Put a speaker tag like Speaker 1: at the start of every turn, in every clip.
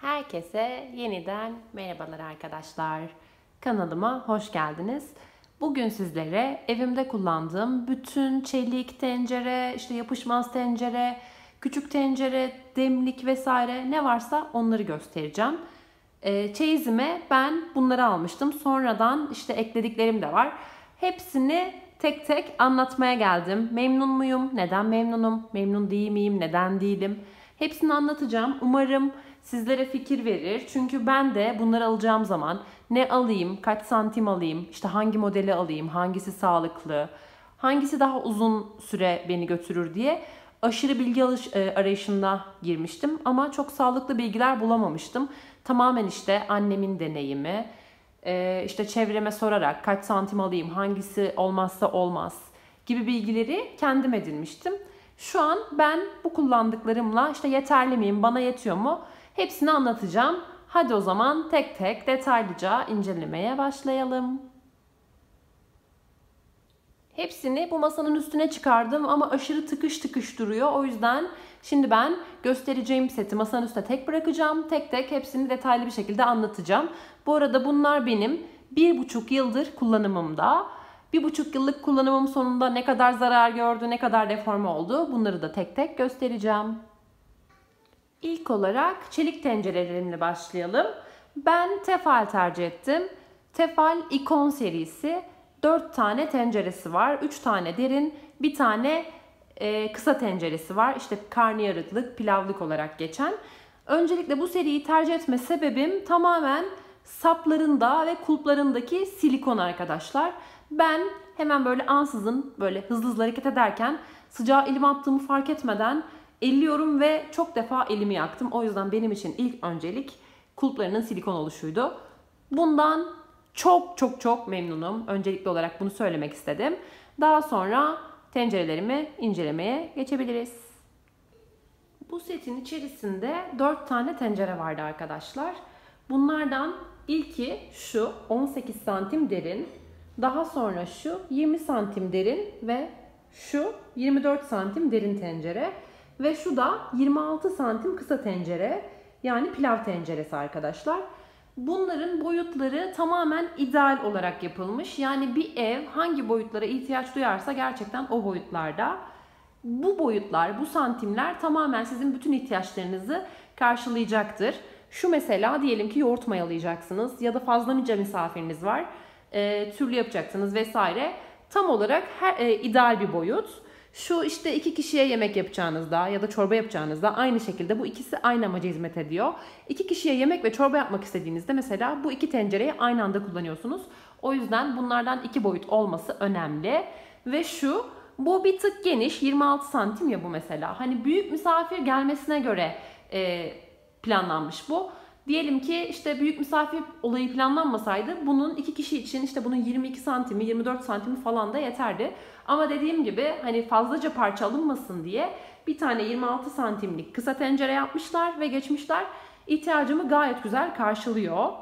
Speaker 1: Herkese yeniden merhabalar arkadaşlar. Kanalıma hoş geldiniz. Bugün sizlere evimde kullandığım bütün çelik tencere, yapışmaz tencere, küçük tencere, demlik vesaire ne varsa onları göstereceğim. Çeyizime ben bunları almıştım. Sonradan eklediklerim de var. Hepsini tek tek anlatmaya geldim. Memnun muyum? Neden memnunum? Memnun değil miyim? Neden değilim? Hepsini anlatacağım. Umarım sizlere fikir verir. Çünkü ben de bunları alacağım zaman ne alayım, kaç santim alayım, hangi modeli alayım, hangisi sağlıklı, hangisi daha uzun süre beni götürür diye aşırı bilgi arayışında girmiştim. Ama çok sağlıklı bilgiler bulamamıştım. Tamamen annemin deneyimi, çevreme sorarak kaç santim alayım, hangisi olmazsa olmaz gibi bilgileri kendim edinmiştim. Şu an ben bu kullandıklarımla yeterli miyim, bana yetiyor mu? Hepsini anlatacağım. Hadi o zaman tek tek detaylıca incelemeye başlayalım. Hepsini bu masanın üstüne çıkardım ama aşırı tıkış tıkış duruyor. O yüzden şimdi ben göstereceğim seti masanın üstüne tek bırakacağım. Tek tek hepsini detaylı bir şekilde anlatacağım. Bu arada bunlar benim 1,5 yıldır kullanımımda. 1,5 yıllık kullanımım sonunda ne kadar zarar gördü, ne kadar deforme oldu bunları da tek tek göstereceğim. İlk olarak çelik tencerelerimle başlayalım. Ben Tefal tercih ettim. Tefal ikon serisi 4 tane tenceresi var. 3 tane derin, bir tane kısa tenceresi var. Karnıyarıklık, pilavlık olarak geçen. Öncelikle bu seriyi tercih etme sebebim tamamen saplarında ve kulplarındaki silikon arkadaşlar. Ben hemen böyle ansızın hızlı hızlı hareket ederken sıcağı elime attığımı fark etmeden elliyorum ve çok defa elimi yaktım. O yüzden benim için ilk öncelik kulplarının silikon oluşuydu. Bundan çok memnunum. Öncelikli olarak bunu söylemek istedim. Daha sonra tencerelerimi incelemeye geçebiliriz. Bu setin içerisinde 4 tane tencere vardı arkadaşlar. Bunlardan ilki şu 18 santim derin. Daha sonra şu 20 santim derin ve şu 24 santim derin tencere. Ve şu da 26 santim kısa tencere, yani pilav tenceresi arkadaşlar. Bunların boyutları tamamen ideal olarak yapılmış. Yani bir ev hangi boyutlara ihtiyaç duyarsa gerçekten o boyutlarda. Bu boyutlar, bu santimler tamamen sizin bütün ihtiyaçlarınızı karşılayacaktır. Şu mesela diyelim ki yoğurt mayalayacaksınız ya da fazlaca misafiriniz var. Türlü yapacaksınız vesaire. Tam olarak ideal bir boyut. Şu 2 kişiye yemek yapacağınızda ya da çorba yapacağınızda aynı şekilde bu ikisi aynı amaca hizmet ediyor. 2 kişiye yemek ve çorba yapmak istediğinizde mesela bu 2 tencereyi aynı anda kullanıyorsunuz. O yüzden bunlardan 2 boyut olması önemli. Ve bu bir tık geniş, 26 santim ya bu mesela. Hani büyük misafir gelmesine göre planlanmış bu. Diyelim ki büyük misafir olayı planlanmasaydı bunun 2 kişi için bunun 22 santimi 24 santimi falan da yeterdi. Ama dediğim gibi hani fazlaca parça alınmasın diye bir tane 26 santimlik kısa tencere yapmışlar ve geçmişler. İhtiyacımı gayet güzel karşılıyor.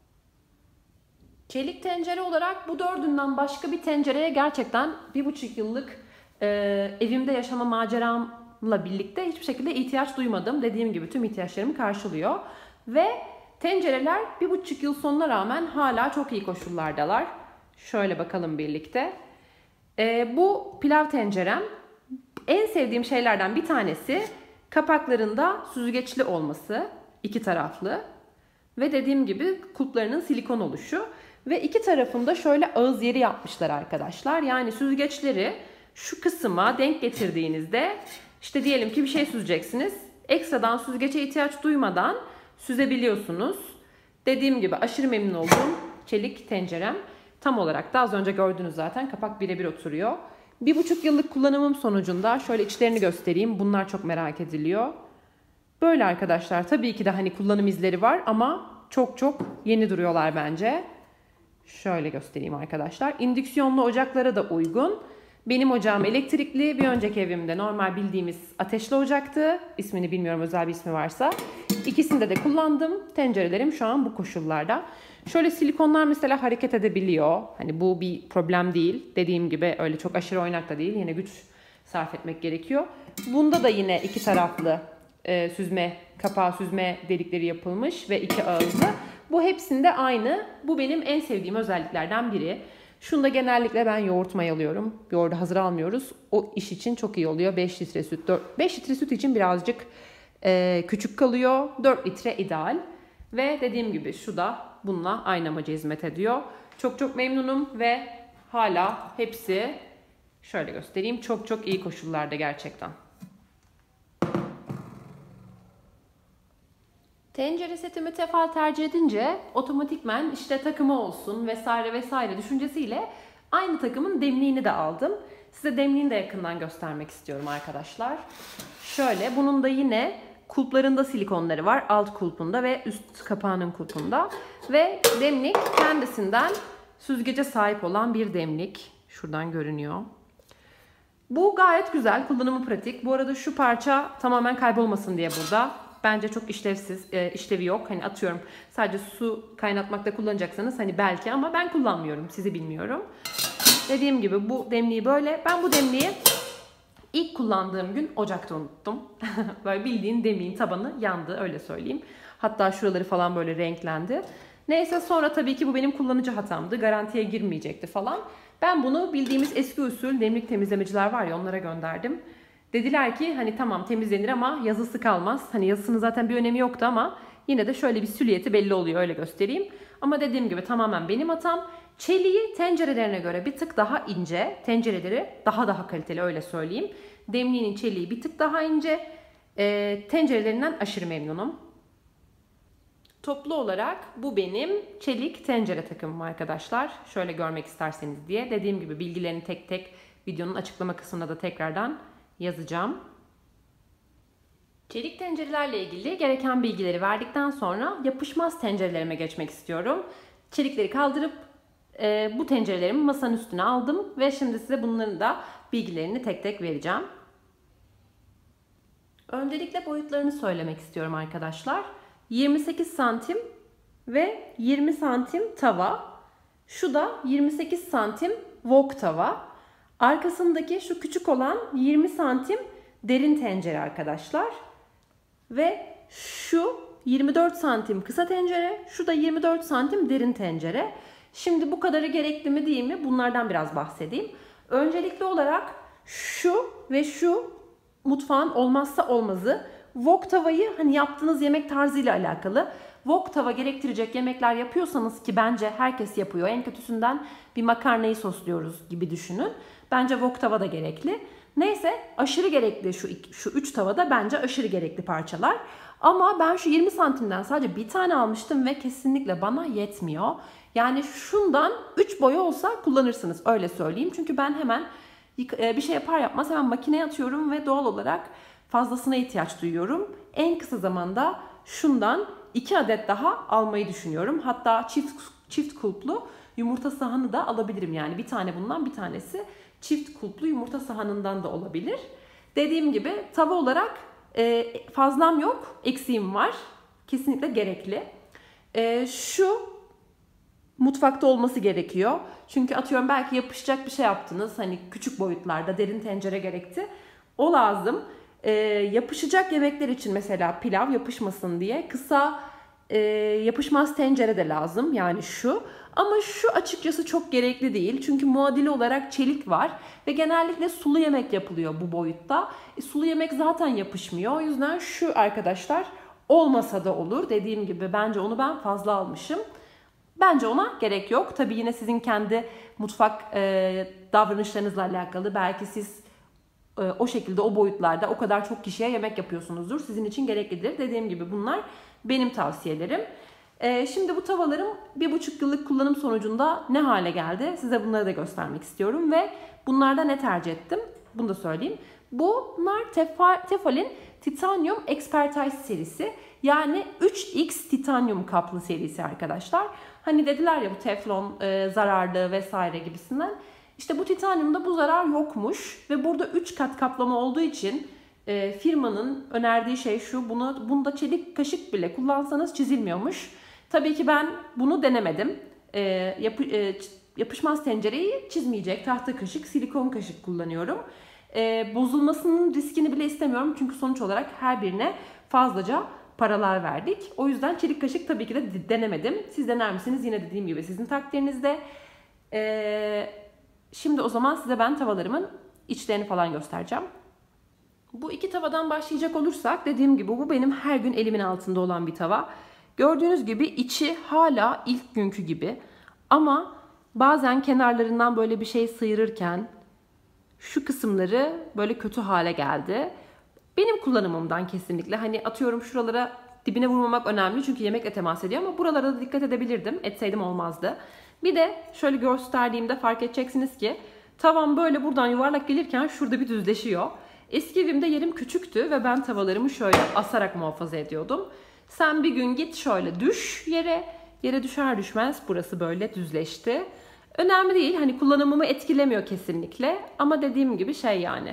Speaker 1: Çelik tencere olarak bu dördünden başka bir tencereye gerçekten 1,5 yıllık evimde yaşama maceramla birlikte hiçbir şekilde ihtiyaç duymadım. Dediğim gibi tüm ihtiyaçlarımı karşılıyor. Ve tencereler 1,5 yıl sonuna rağmen hala çok iyi koşullardalar. Şöyle bakalım birlikte. Bu pilav tencerem. En sevdiğim şeylerden bir tanesi kapaklarında süzgeçli olması. 2 taraflı. Ve dediğim gibi kulplarının silikon oluşu. Ve 2 tarafında şöyle ağız yeri yapmışlar arkadaşlar. Yani süzgeçleri şu kısma denk getirdiğinizde diyelim ki bir şey süzeceksiniz. Ekstradan süzgece ihtiyaç duymadan süzebiliyorsunuz. Dediğim gibi aşırı memnun olduğum çelik tencerem. Tam olarak da az önce gördünüz zaten kapak birebir oturuyor. 1,5 yıllık kullanımım sonucunda şöyle içlerini göstereyim. Bunlar çok merak ediliyor. Böyle arkadaşlar, tabii ki de hani kullanım izleri var ama çok yeni duruyorlar bence. Şöyle göstereyim arkadaşlar. İndüksiyonlu ocaklara da uygun. Benim ocağım elektrikli. Bir önceki evimde normal bildiğimiz ateşli ocaktı. İsmini bilmiyorum, özel bir ismi varsa. İkisinde de kullandım. Tencerelerim şu an bu koşullarda. Şöyle silikonlar mesela hareket edebiliyor. Hani bu bir problem değil. Dediğim gibi öyle çok aşırı oynak da değil. Yine güç sarf etmek gerekiyor. Bunda da yine 2 taraflı süzme, kapağı süzme delikleri yapılmış ve 2 ağızlı. Bu hepsinde aynı. Bu benim en sevdiğim özelliklerden biri. Şunda genellikle ben yoğurt mayalıyorum. Yoğurdu hazır almıyoruz. O iş için çok iyi oluyor. 5 litre süt, 5 litre süt için birazcık küçük kalıyor. 4 litre ideal. Ve dediğim gibi şu da bununla aynı amaca hizmet ediyor. Çok çok memnunum ve hala hepsi, şöyle göstereyim, çok çok iyi koşullarda gerçekten. Tencere setimi Tefal tercih edince otomatikmen işte takımı olsun vesaire vesaire düşüncesiyle aynı takımın demliğini de aldım. Size demliğini de yakından göstermek istiyorum arkadaşlar. Şöyle, bunun da yine kulplarında silikonları var. Alt kulpunda ve üst kapağının kulpunda. Ve demlik kendisinden süzgece sahip olan bir demlik. Şuradan görünüyor. Bu gayet güzel. Kullanımı pratik. Bu arada şu parça tamamen kaybolmasın diye burada. Bence çok işlevsiz, işlevi yok. Hani atıyorum sadece su kaynatmakta kullanacaksanız hani belki, ama ben kullanmıyorum. Sizi bilmiyorum. Dediğim gibi bu demliği böyle. Ben bu demliği ilk kullandığım gün ocakta unuttum. Böyle bildiğin demliğin tabanı yandı, öyle söyleyeyim. Hatta şuraları falan böyle renklendi. Neyse, sonra tabii ki bu benim kullanıcı hatamdı. Garantiye girmeyecekti falan. Ben bunu bildiğimiz eski usul demlik temizlemeciler var ya, onlara gönderdim. Dediler ki hani tamam temizlenir ama yazısı kalmaz. Hani yazısının zaten bir önemi yoktu ama yine de şöyle bir süliyeti belli oluyor, öyle göstereyim. Ama dediğim gibi tamamen benim hatam. Çeliği tencerelerine göre bir tık daha ince. Tencereleri daha kaliteli, öyle söyleyeyim. Demliğinin çeliği bir tık daha ince. Tencerelerinden aşırı memnunum. Toplu olarak bu benim çelik tencere takımım arkadaşlar. Şöyle görmek isterseniz diye. Dediğim gibi bilgilerini tek tek videonun açıklama kısmında da tekrardan yazacağım. Çelik tencerelerle ilgili gereken bilgileri verdikten sonra yapışmaz tencerelerime geçmek istiyorum. Çelikleri kaldırıp bu tencerelerimi masanın üstüne aldım ve şimdi size bunların da bilgilerini tek tek vereceğim. Öncelikle boyutlarını söylemek istiyorum arkadaşlar. 28 santim ve 20 santim tava. Şu da 28 santim wok tava. Arkasındaki şu küçük olan 20 santim derin tencere arkadaşlar. Ve şu 24 santim kısa tencere. Şu da 24 santim derin tencere. Şimdi bu kadarı gerekli mi değil mi? Bunlardan biraz bahsedeyim. Öncelikli olarak şu ve şu mutfağın olmazsa olmazı. Wok tavayı hani yaptığınız yemek tarzıyla alakalı. Wok tava gerektirecek yemekler yapıyorsanız, ki bence herkes yapıyor. En kötüsünden bir makarnayı sosluyoruz gibi düşünün. Bence wok tava da gerekli. Neyse, aşırı gerekli şu 3 tavada, bence aşırı gerekli parçalar. Ama ben şu 20 santimden sadece bir tane almıştım ve kesinlikle bana yetmiyor. Yani şundan 3 boyu olsa kullanırsınız, öyle söyleyeyim. Çünkü ben hemen bir şey yapar yapmaz hemen makineye atıyorum ve doğal olarak fazlasına ihtiyaç duyuyorum. En kısa zamanda şundan 2 adet daha almayı düşünüyorum. Hatta çift kulplu yumurta sahanı da alabilirim. Yani bir tane bundan, bir tanesi çift kulplu yumurta sahanından da olabilir. Dediğim gibi tava olarak fazlam yok, eksiğim var. Kesinlikle gerekli. Şu mutfakta olması gerekiyor. Çünkü atıyorum belki yapışacak bir şey yaptınız. Hani küçük boyutlarda derin tencere gerekti. O lazım. Yapışacak yemekler için mesela pilav yapışmasın diye kısa yapışmaz tencere de lazım. Yani şu. Ama şu açıkçası çok gerekli değil. Çünkü muadili olarak çelik var. Ve genellikle sulu yemek yapılıyor bu boyutta. Sulu yemek zaten yapışmıyor. O yüzden şu arkadaşlar olmasa da olur. Dediğim gibi bence onu ben fazla almışım. Bence ona gerek yok. Tabii yine sizin kendi mutfak davranışlarınızla alakalı. Belki siz o şekilde, o boyutlarda o kadar çok kişiye yemek yapıyorsunuzdur. Sizin için gereklidir. Dediğim gibi bunlar benim tavsiyelerim. Şimdi bu tavalarım 1,5 yıllık kullanım sonucunda ne hale geldi? Size bunları da göstermek istiyorum ve bunlarda ne tercih ettim? Bunu da söyleyeyim. Bunlar Tefal'in Titanium Expertise serisi. Yani 3X titanyum kaplı serisi arkadaşlar. Hani dediler ya bu teflon zararlı vesaire gibisinden. İşte bu titanyumda bu zarar yokmuş ve burada 3 kat kaplama olduğu için firmanın önerdiği şey şu: bunda çelik kaşık bile kullansanız çizilmiyormuş. Tabii ki ben bunu denemedim. Yapışmaz tencereyi çizmeyecek tahta kaşık, silikon kaşık kullanıyorum. Bozulmasının riskini bile istemiyorum. Çünkü sonuç olarak her birine fazlaca paralar verdik. O yüzden çelik kaşık tabii ki de denemedim. Siz dener misiniz? Yine dediğim gibi sizin takdirinizde. Şimdi o zaman size ben tavalarımın içlerini falan göstereceğim. Bu iki tavadan başlayacak olursak dediğim gibi bu benim her gün elimin altında olan bir tava. Gördüğünüz gibi içi hala ilk günkü gibi. Ama bazen kenarlarından böyle bir şey sıyırırken şu kısımları böyle kötü hale geldi. Benim kullanımımdan kesinlikle. Hani atıyorum şuralara dibine vurmamak önemli çünkü yemekle temas ediyor ama buralara da dikkat edebilirdim. Etseydim olmazdı. Bir de şöyle gösterdiğimde fark edeceksiniz ki tavam böyle buradan yuvarlak gelirken şurada bir düzleşiyor. Eski evimde yerim küçüktü ve ben tavalarımı şöyle asarak muhafaza ediyordum. Sen bir gün git şöyle düş yere. Yere düşer düşmez burası böyle düzleşti. Önemli değil. Hani kullanımımı etkilemiyor kesinlikle. Ama dediğim gibi şey yani.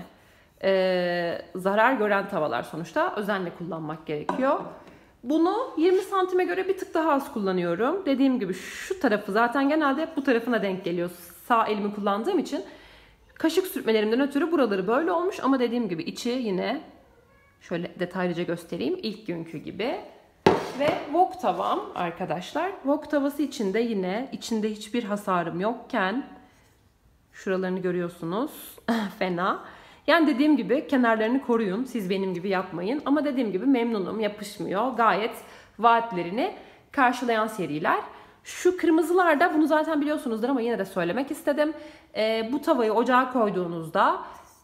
Speaker 1: Zarar gören tavalar sonuçta özenle kullanmak gerekiyor. Bunu 20 santime göre bir tık daha az kullanıyorum. Dediğim gibi şu tarafı zaten genelde hep bu tarafına denk geliyor. Sağ elimi kullandığım için. Kaşık sürtmelerimden ötürü buraları böyle olmuş. Ama dediğim gibi içi yine şöyle detaylıca göstereyim. İlk günkü gibi. Ve wok tavam arkadaşlar. Wok tavası içinde yine içinde hiçbir hasarım yokken şuralarını görüyorsunuz. Fena. Yani dediğim gibi kenarlarını koruyun. Siz benim gibi yapmayın. Ama dediğim gibi memnunum. Yapışmıyor. Gayet vaatlerini karşılayan seriler. Şu kırmızılar da bunu zaten biliyorsunuzdur ama yine de söylemek istedim. Bu tavayı ocağa koyduğunuzda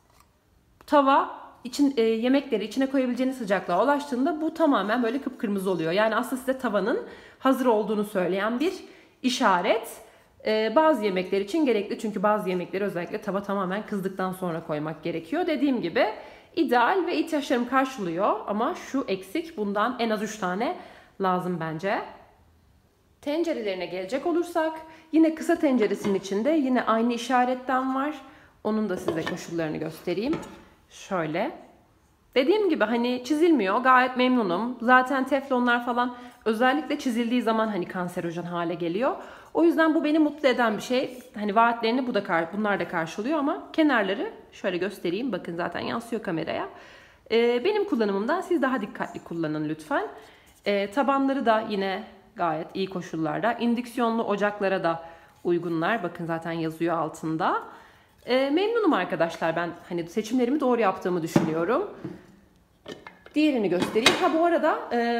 Speaker 1: tava yemekleri içine koyabileceğiniz sıcaklığa ulaştığında bu tamamen böyle kıpkırmızı oluyor. Yani aslında size tavanın hazır olduğunu söyleyen bir işaret. Bazı yemekler için gerekli çünkü bazı yemekleri özellikle tava tamamen kızdıktan sonra koymak gerekiyor. Dediğim gibi ideal ve ihtiyaçlarımı karşılıyor ama şu eksik, bundan en az 3 tane lazım bence. Tencerelerine gelecek olursak yine kısa tenceresinin içinde yine aynı işaretten var. Onun da size koşullarını göstereyim. Şöyle. Dediğim gibi hani çizilmiyor. Gayet memnunum. Zaten teflonlar falan özellikle çizildiği zaman hani kanserojen hale geliyor. O yüzden bu beni mutlu eden bir şey. Hani vaatlerini bunlar da karşılıyor ama kenarları şöyle göstereyim. Bakın zaten yansıyor kameraya. Benim kullanımımdan siz daha dikkatli kullanın lütfen. Tabanları da yine gayet iyi koşullarda. İndüksiyonlu ocaklara da uygunlar. Bakın zaten yazıyor altında. Memnunum arkadaşlar, ben hani seçimlerimi doğru yaptığımı düşünüyorum. Diğerini göstereyim. Ha bu arada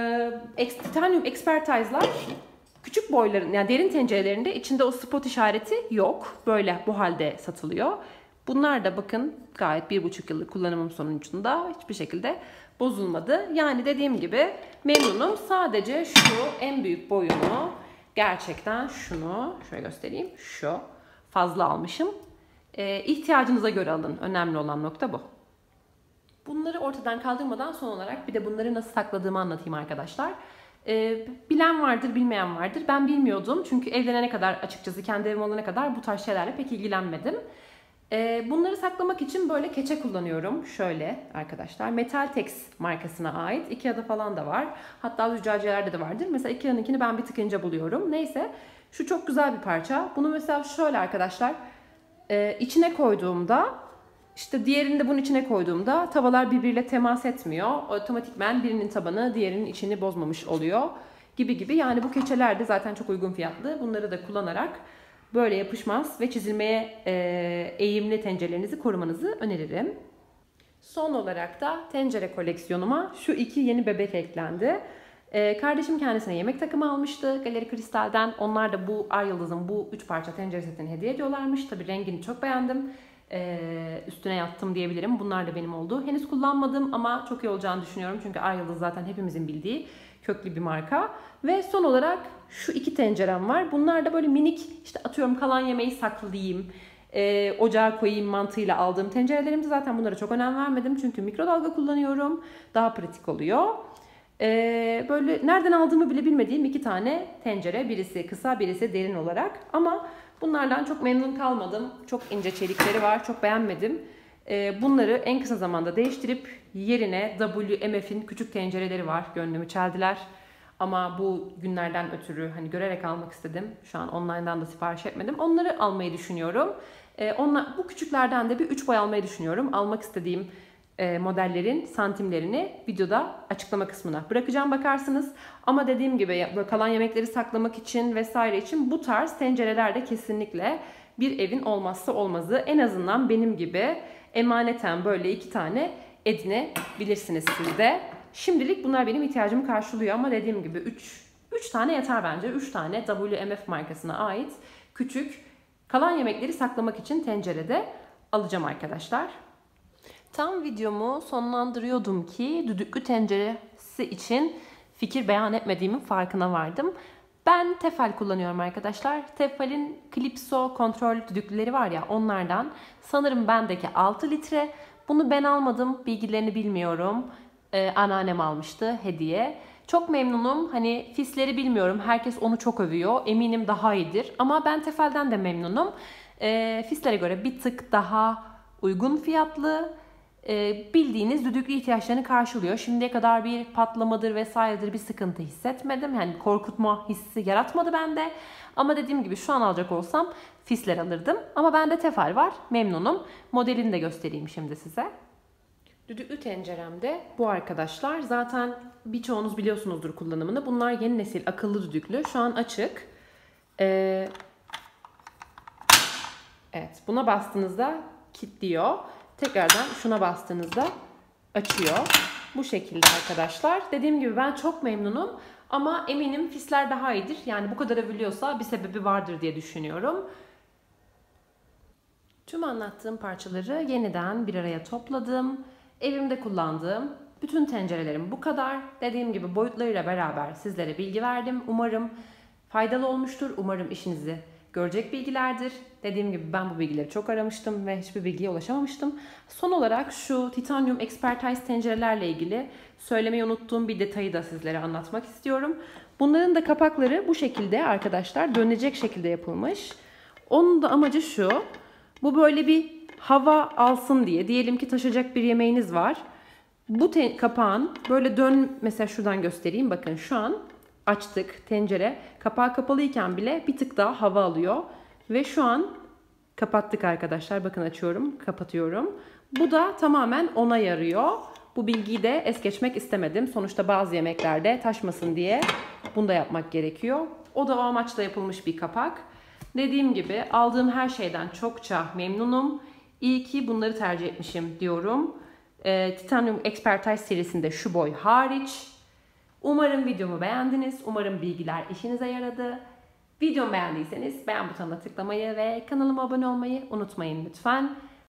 Speaker 1: Titanium Expertise'lar küçük boyların yani derin tencerelerinde içinde o spot işareti yok. Böyle bu halde satılıyor. Bunlar da bakın gayet 1,5 yıllık kullanımım sonucunda hiçbir şekilde bozulmadı. Yani dediğim gibi memnunum. Sadece şu en büyük boyunu gerçekten şunu şöyle göstereyim. Şu fazla almışım. İhtiyacınıza göre alın. Önemli olan nokta bu. Bunları ortadan kaldırmadan son olarak bir de bunları nasıl sakladığımı anlatayım arkadaşlar. Bilen vardır, bilmeyen vardır. Ben bilmiyordum çünkü evlenene kadar, açıkçası kendi evim olana kadar bu tarz şeylerle pek ilgilenmedim. Bunları saklamak için böyle keçe kullanıyorum. Şöyle arkadaşlar. Metaltex markasına ait. Ikea'da falan da var. Hatta züccaciyelerde de vardır. Mesela Ikea'nınkini ben bir tık ince buluyorum. Neyse. Şu çok güzel bir parça. Bunu mesela şöyle arkadaşlar. İçine koyduğumda, işte diğerini de bunun içine koyduğumda tavalar birbiriyle temas etmiyor. Otomatikmen birinin tabanı diğerinin içini bozmamış oluyor. Gibi. Yani bu keçeler de zaten çok uygun fiyatlı. Bunları da kullanarak böyle yapışmaz ve çizilmeye eğimli tencerelerinizi korumanızı öneririm. Son olarak da tencere koleksiyonuma şu iki yeni bebek eklendi. Kardeşim kendisine yemek takımı almıştı Galeri Kristal'den. Onlar da bu Ay Yıldız'ın bu 3 parça tencere setini hediye ediyorlarmış. Tabii rengini çok beğendim. Üstüne yattım diyebilirim. Bunlar da benim oldu. Henüz kullanmadım ama çok iyi olacağını düşünüyorum. Çünkü Ay Yıldız zaten hepimizin bildiği köklü bir marka. Ve son olarak şu iki tencerem var. Bunlar da böyle minik, işte atıyorum kalan yemeği saklayayım, ocağa koyayım mantığıyla aldığım tencerelerimde. Zaten bunlara çok önem vermedim. Çünkü mikrodalga kullanıyorum. Daha pratik oluyor. Böyle nereden aldığımı bile bilmediğim iki tane tencere. Birisi kısa, birisi derin olarak. Ama bunlardan çok memnun kalmadım. Çok ince çelikleri var. Çok beğenmedim. Bunları en kısa zamanda değiştirip yerine WMF'in küçük tencereleri var. Gönlümü çeldiler. ama bu günlerden ötürü hani görerek almak istedim. Şu an online'dan da sipariş etmedim. Onları almayı düşünüyorum. Bu küçüklerden de bir 3 boy almayı düşünüyorum. Almak istediğim modellerin santimlerini videoda açıklama kısmına bırakacağım, bakarsınız. Ama dediğim gibi böyle kalan yemekleri saklamak için vesaire için bu tarz tencereler de kesinlikle bir evin olmazsa olmazı. En azından benim gibi emaneten böyle 2 tane edinebilirsiniz siz de. Şimdilik bunlar benim ihtiyacımı karşılıyor ama dediğim gibi 3 tane yeter bence. 3 tane WMF markasına ait küçük kalan yemekleri saklamak için tencerede alacağım arkadaşlar. Tam videomu sonlandırıyordum ki düdüklü tenceresi için fikir beyan etmediğimin farkına vardım. Ben Tefal kullanıyorum arkadaşlar. Tefal'in Calypso kontrol düdüklüleri var ya, onlardan. Sanırım bendeki 6 litre. Bunu ben almadım. Bilgilerini bilmiyorum. Anneannem almıştı hediye. Çok memnunum. Hani fisleri bilmiyorum. Herkes onu çok övüyor. Eminim daha iyidir. Ama ben Tefal'den de memnunum. Fislere göre bir tık daha uygun fiyatlı. Bildiğiniz düdüklü ihtiyaçlarını karşılıyor. Şimdiye kadar bir patlamadır vesairedir bir sıkıntı hissetmedim. Yani korkutma hissi yaratmadı bende. Ama dediğim gibi şu an alacak olsam Fisler alırdım. Ama bende Tefal var. Memnunum. Modelini de göstereyim şimdi size. Düdüklü tenceremde bu arkadaşlar. Zaten birçoğunuz biliyorsunuzdur kullanımını. Bunlar yeni nesil akıllı düdüklü. Şu an açık. Evet, buna bastığınızda kilitliyor. Tekrardan şuna bastığınızda açıyor. Bu şekilde arkadaşlar. Dediğim gibi ben çok memnunum. Ama eminim Fisler daha iyidir. Yani bu kadar övülüyorsa bir sebebi vardır diye düşünüyorum. Tüm anlattığım parçaları yeniden bir araya topladım. Evimde kullandığım bütün tencerelerim bu kadar. Dediğim gibi boyutlarıyla beraber sizlere bilgi verdim. Umarım faydalı olmuştur. Umarım işinizi görecek bilgilerdir. Dediğim gibi ben bu bilgileri çok aramıştım ve hiçbir bilgiye ulaşamamıştım. Son olarak şu Titanium Expertise tencerelerle ilgili söylemeyi unuttuğum bir detayı da sizlere anlatmak istiyorum. Bunların da kapakları bu şekilde arkadaşlar, dönecek şekilde yapılmış. Onun da amacı şu. Bu böyle bir hava alsın diye. Diyelim ki taşıyacak bir yemeğiniz var. Bu kapağın böyle mesela şuradan göstereyim. Bakın şu an açtık tencere. Kapağı kapalıyken bile bir tık daha hava alıyor. Ve şu an kapattık arkadaşlar. Bakın açıyorum, kapatıyorum. Bu da tamamen ona yarıyor. Bu bilgiyi de es geçmek istemedim. Sonuçta bazı yemeklerde taşmasın diye bunu da yapmak gerekiyor. O da o amaçla yapılmış bir kapak. Dediğim gibi aldığım her şeyden çokça memnunum. İyi ki bunları tercih etmişim diyorum. Titanium Expertise serisinde şu boy hariç. Umarım videomu beğendiniz. Umarım bilgiler işinize yaradı. Videomu beğendiyseniz beğen butonuna tıklamayı ve kanalıma abone olmayı unutmayın lütfen.